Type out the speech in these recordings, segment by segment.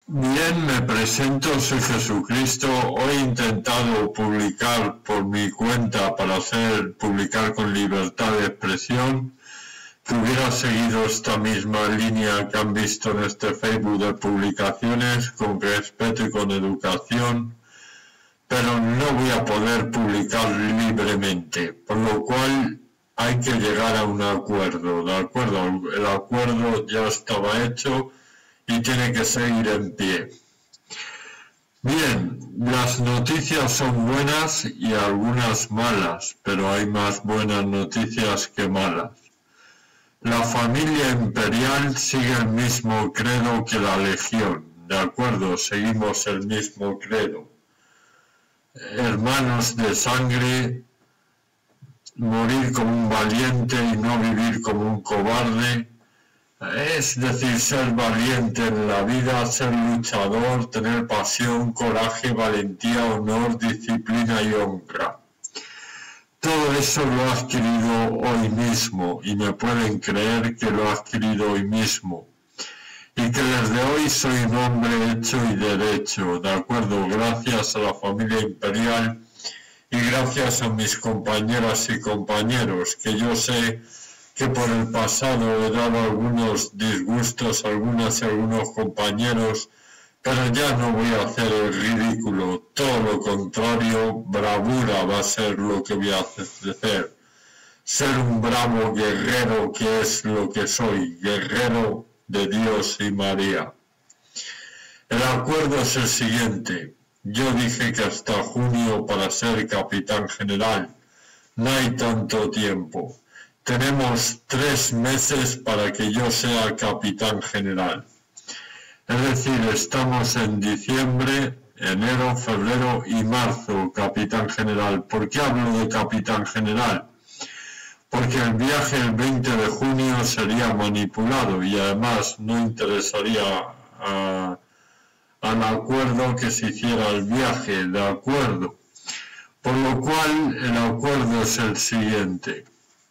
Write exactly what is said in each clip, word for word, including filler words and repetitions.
Bien, me presento, soy Jesucristo. Hoy he intentado publicar por mi cuenta para hacer publicar con libertad de expresión, que hubiera seguido esta misma línea que han visto en este Facebook de publicaciones, con respeto y con educación, pero no voy a poder publicar libremente, por lo cual hay que llegar a un acuerdo, ¿de acuerdo? El acuerdo ya estaba hecho y tiene que seguir en pie. Bien, las noticias son buenas y algunas malas, pero hay más buenas noticias que malas. La familia imperial sigue el mismo credo que la legión, ¿de acuerdo? Seguimos el mismo credo. Hermanos de sangre, morir como un valiente y no vivir como un cobarde. Es decir, ser valiente en la vida, ser luchador, tener pasión, coraje, valentía, honor, disciplina y honra. Todo eso lo he adquirido hoy mismo y me pueden creer que lo he adquirido hoy mismo. Y que desde hoy soy un hombre hecho y derecho, ¿de acuerdo? Gracias a la familia imperial y gracias a mis compañeras y compañeros, que yo sé que por el pasado he dado algunos disgustos a algunas y algunos compañeros, pero ya no voy a hacer el ridículo, todo lo contrario, bravura va a ser lo que voy a hacer. Ser un bravo guerrero, que es lo que soy, guerrero de Dios y María. El acuerdo es el siguiente: yo dije que hasta junio para ser capitán general, no hay tanto tiempo. Tenemos tres meses para que yo sea capitán general. Es decir, estamos en diciembre, enero, febrero y marzo, capitán general. ¿Por qué hablo de capitán general? Porque el viaje el veinte de junio sería manipulado y además no interesaría a, al acuerdo que se hiciera el viaje, de acuerdo. Por lo cual el acuerdo es el siguiente.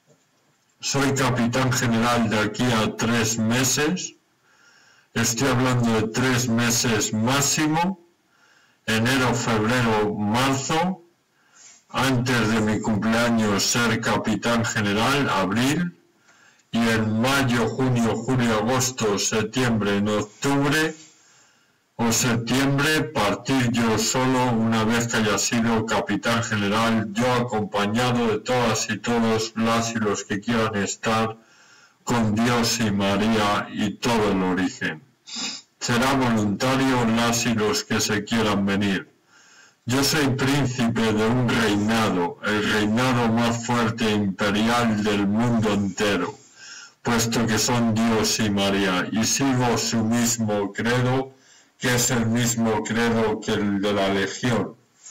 Soy capitán general de aquí a tres meses, estoy hablando de tres meses máximo, enero, febrero, marzo, antes de mi cumpleaños ser capitán general, abril, y en mayo, junio, julio, agosto, septiembre, en octubre o septiembre partir yo solo una vez que haya sido capitán general, yo acompañado de todas y todos las y los que quieran estar con Dios y María y todo el origen. Será voluntario las y los que se quieran venir. Yo soy príncipe de un reinado, el reinado más fuerte e imperial del mundo entero, puesto que son Dios y María, y sigo su mismo credo, que es el mismo credo que el de la legión.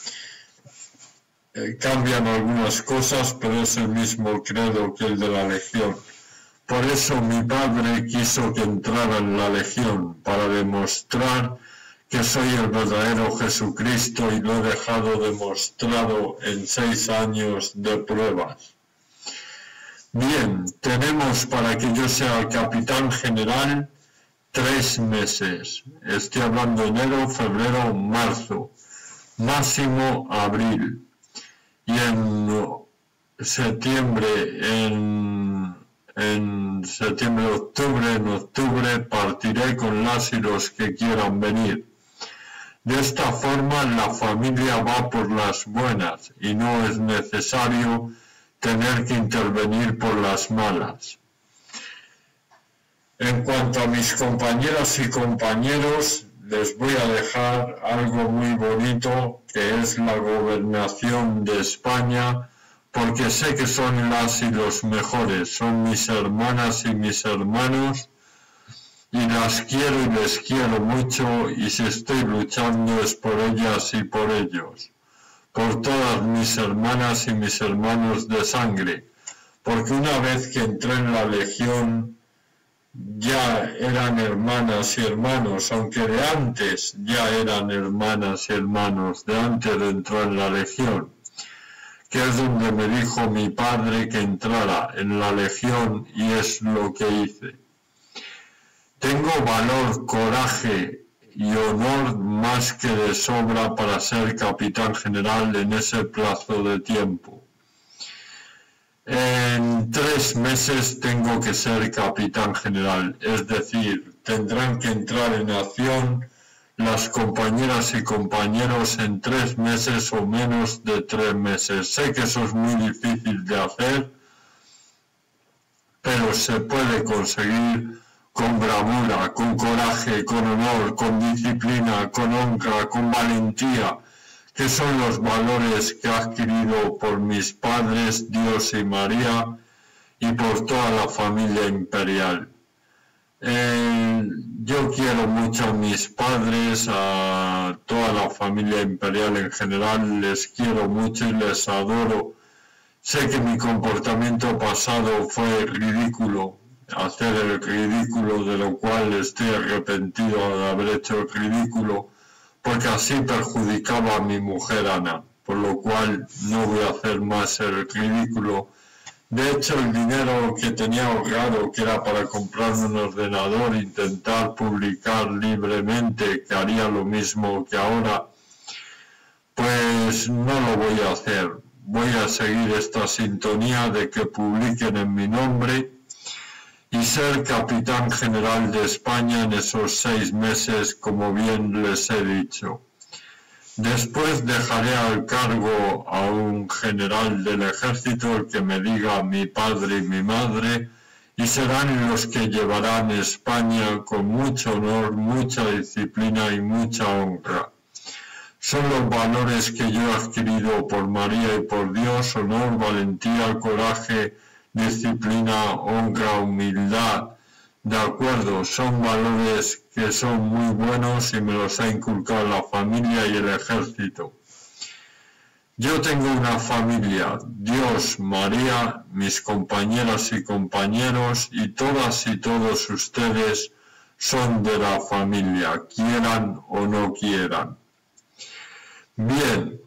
Eh, cambian algunas cosas, pero es el mismo credo que el de la legión. Por eso mi padre quiso que entrara en la legión, para demostrar que soy el verdadero Jesucristo, y lo he dejado demostrado en seis años de pruebas. Bien, tenemos para que yo sea capitán general tres meses. Estoy hablando de enero, febrero, marzo, máximo abril. Y en septiembre, en, en septiembre, octubre, en octubre partiré con las y los que quieran venir. De esta forma la familia va por las buenas y no es necesario tener que intervenir por las malas. En cuanto a mis compañeras y compañeros, les voy a dejar algo muy bonito, que es la gobernación de España, porque sé que son las y los mejores, son mis hermanas y mis hermanos, y las quiero y les quiero mucho, y si estoy luchando es por ellas y por ellos, por todas mis hermanas y mis hermanos de sangre, porque una vez que entré en la legión, ya eran hermanas y hermanos, aunque de antes ya eran hermanas y hermanos, de antes de entrar en la legión, que es donde me dijo mi padre que entrara en la legión, y es lo que hice. Tengo valor, coraje y honor más que de sobra para ser capitán general en ese plazo de tiempo. En tres meses tengo que ser capitán general, es decir, tendrán que entrar en acción las compañeras y compañeros en tres meses o menos de tres meses. Sé que eso es muy difícil de hacer, pero se puede conseguir con bravura, con coraje, con honor, con disciplina, con honra, con valentía, que son los valores que he adquirido por mis padres, Dios y María, y por toda la familia imperial. Eh, yo quiero mucho a mis padres, a toda la familia imperial en general, les quiero mucho y les adoro. Sé que mi comportamiento pasado fue ridículo, hacer el ridículo, de lo cual estoy arrepentido de haber hecho el ridículo, porque así perjudicaba a mi mujer Ana, por lo cual no voy a hacer más el ridículo. De hecho, el dinero que tenía ahorrado, que era para comprarme un ordenador e intentar publicar libremente, que haría lo mismo que ahora, pues no lo voy a hacer. Voy a seguir esta sintonía de que publiquen en mi nombre y ser capitán general de España en esos seis meses, como bien les he dicho. Después dejaré al cargo a un general del ejército, el que me diga mi padre y mi madre, y serán los que llevarán España con mucho honor, mucha disciplina y mucha honra. Son los valores que yo he adquirido por María y por Dios: honor, valentía, coraje, disciplina, honra, humildad. De acuerdo, son valores que son muy buenos y me los ha inculcado la familia y el ejército. Yo tengo una familia, Dios, María, mis compañeras y compañeros, y todas y todos ustedes son de la familia, quieran o no quieran. Bien,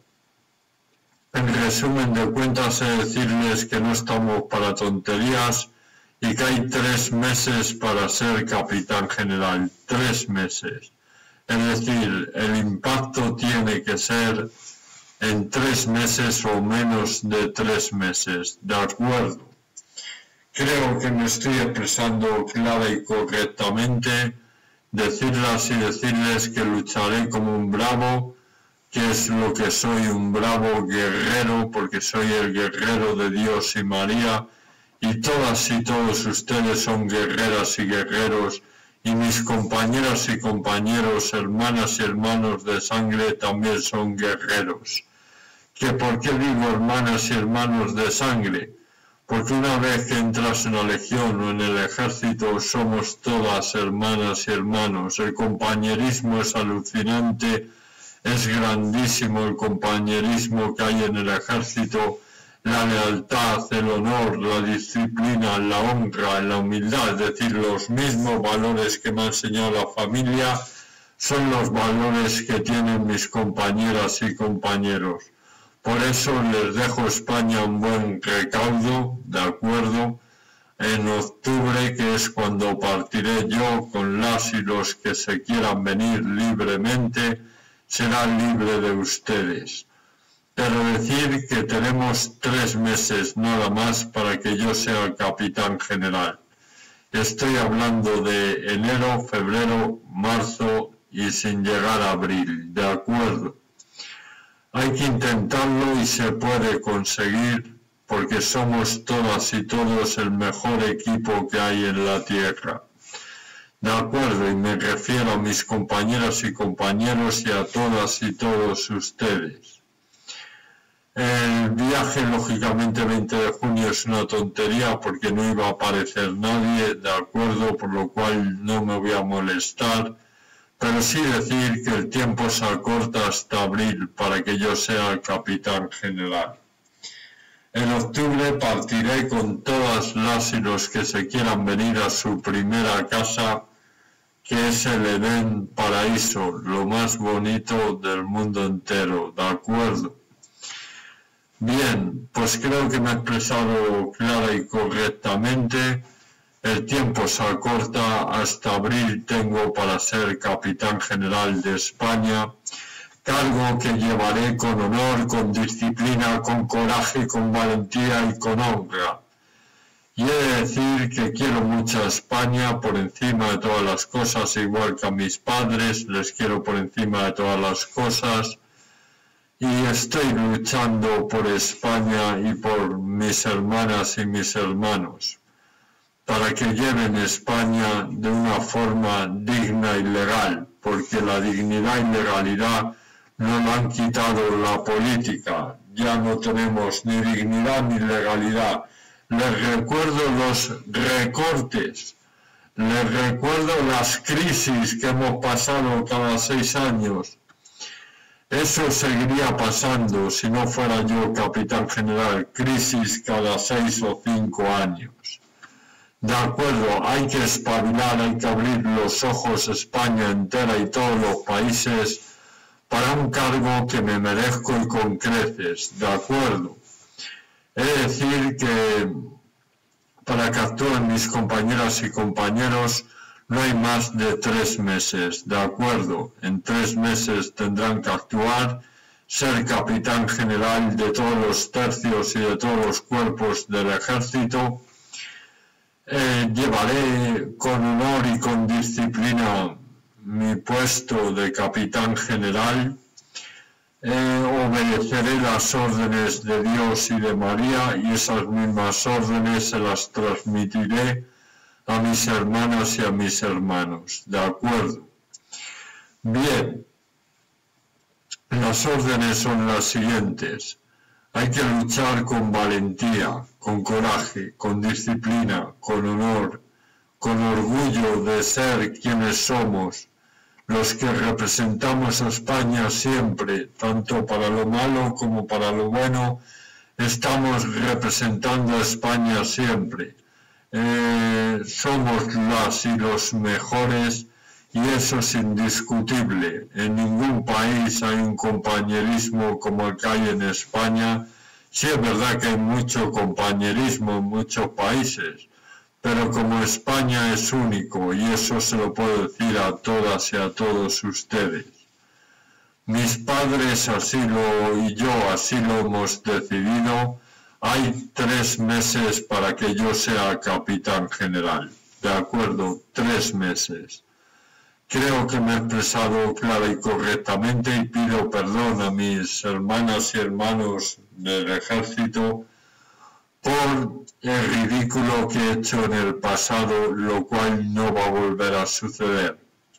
en resumen de cuentas, he de decirles que no estamos para tonterías y que hay tres meses para ser capitán general, tres meses. Es decir, el impacto tiene que ser en tres meses o menos de tres meses, ¿de acuerdo? Creo que me estoy expresando clara y correctamente. Decirlas y decirles que lucharé como un bravo, que es lo que soy, un bravo guerrero, porque soy el guerrero de Dios y María, y todas y todos ustedes son guerreras y guerreros, y mis compañeras y compañeros, hermanas y hermanos de sangre también son guerreros. ¿Que por qué digo hermanas y hermanos de sangre? Porque una vez que entras en la legión o en el ejército, somos todas hermanas y hermanos. El compañerismo es alucinante, es grandísimo el compañerismo que hay en el ejército. La lealtad, el honor, la disciplina, la honra, la humildad, es decir, los mismos valores que me ha enseñado la familia, son los valores que tienen mis compañeras y compañeros. Por eso les dejo España un buen recaudo, ¿de acuerdo? En octubre, que es cuando partiré yo, con las y los que se quieran venir libremente, será libre de ustedes. Pero decir que tenemos tres meses nada más para que yo sea el capitán general. Estoy hablando de enero, febrero, marzo y sin llegar a abril, ¿de acuerdo? Hay que intentarlo y se puede conseguir, porque somos todas y todos el mejor equipo que hay en la tierra. De acuerdo, y me refiero a mis compañeras y compañeros y a todas y todos ustedes. El viaje, lógicamente, veinte de junio es una tontería porque no iba a aparecer nadie, de acuerdo, por lo cual no me voy a molestar, pero sí decir que el tiempo se acorta hasta abril para que yo sea el capitán general. En octubre partiré con todas las y los que se quieran venir a su primera casa, que es el Edén Paraíso, lo más bonito del mundo entero, ¿de acuerdo? Bien, pues creo que me he expresado clara y correctamente. El tiempo se acorta, hasta abril tengo para ser capitán general de España, cargo que llevaré con honor, con disciplina, con coraje, con valentía y con honra. Y he de decir que quiero mucho a España por encima de todas las cosas, igual que a mis padres, les quiero por encima de todas las cosas. Y estoy luchando por España y por mis hermanas y mis hermanos, para que lleven España de una forma digna y legal, porque la dignidad y legalidad nos la han quitado la política. Ya no tenemos ni dignidad ni legalidad. Les recuerdo los recortes, les recuerdo las crisis que hemos pasado cada seis años. Eso seguiría pasando si no fuera yo capitán general, crisis cada seis o cinco años. De acuerdo, hay que espabilar, hay que abrir los ojos España entera y todos los países para un cargo que me merezco y con creces, de acuerdo. He de decir que para que actúen mis compañeras y compañeros no hay más de tres meses, de acuerdo. En tres meses tendrán que actuar, ser capitán general de todos los tercios y de todos los cuerpos del ejército. Eh, llevaré con honor y con disciplina mi puesto de capitán general. Eh, obedeceré las órdenes de Dios y de María y esas mismas órdenes se las transmitiré a mis hermanas y a mis hermanos. ¿De acuerdo? Bien, las órdenes son las siguientes. Hay que luchar con valentía, con coraje, con disciplina, con honor, con orgullo de ser quienes somos, los que representamos a España siempre, tanto para lo malo como para lo bueno, estamos representando a España siempre. Eh, somos las y los mejores y eso es indiscutible. En ningún país hay un compañerismo como el que hay en España. Sí es verdad que hay mucho compañerismo en muchos países, pero como España es único, y eso se lo puedo decir a todas y a todos ustedes. Mis padres así lo, y yo así lo hemos decidido. Hay tres meses para que yo sea capitán general. De acuerdo, tres meses. Creo que me he expresado clara y correctamente y pido perdón a mis hermanas y hermanos del ejército por el ridículo que he hecho en el pasado, lo cual no va a volver a suceder.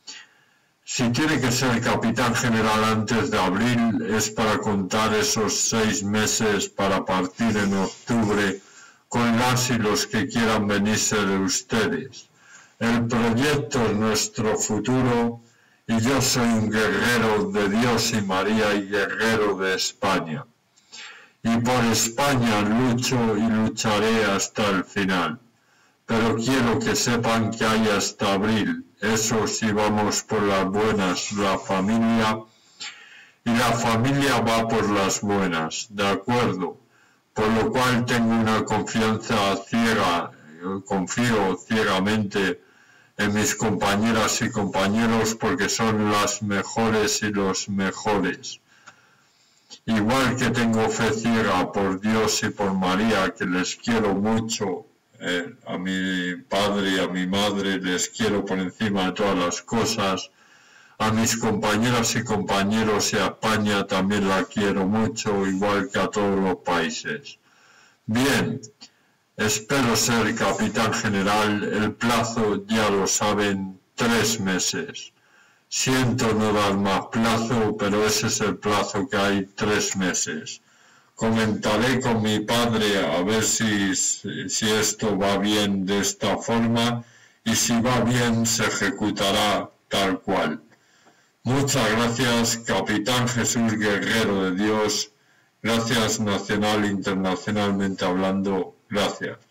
Si tiene que ser capitán general antes de abril, es para contar esos seis meses para partir en octubre con las y los que quieran venirse de ustedes. El proyecto es nuestro futuro y yo soy un guerrero de Dios y María y guerrero de España. Y por España lucho y lucharé hasta el final. Pero quiero que sepan que hay hasta abril. Eso sí, vamos por las buenas, la familia, y la familia va por las buenas, ¿de acuerdo? Por lo cual tengo una confianza ciega, confío ciegamente en mis compañeras y compañeros porque son las mejores y los mejores. Igual que tengo fe ciega por Dios y por María, que les quiero mucho, eh, a mi padre y a mi madre les quiero por encima de todas las cosas, a mis compañeras y compañeros y a España también la quiero mucho, igual que a todos los países. Bien, espero ser capitán general, el plazo ya lo saben, tres meses. Siento no dar más plazo, pero ese es el plazo que hay, tres meses. Comentaré con mi padre a ver si, si esto va bien de esta forma y si va bien se ejecutará tal cual. Muchas gracias, Capitán Jesús Guerrero de Dios. Gracias nacional e internacionalmente hablando. Gracias.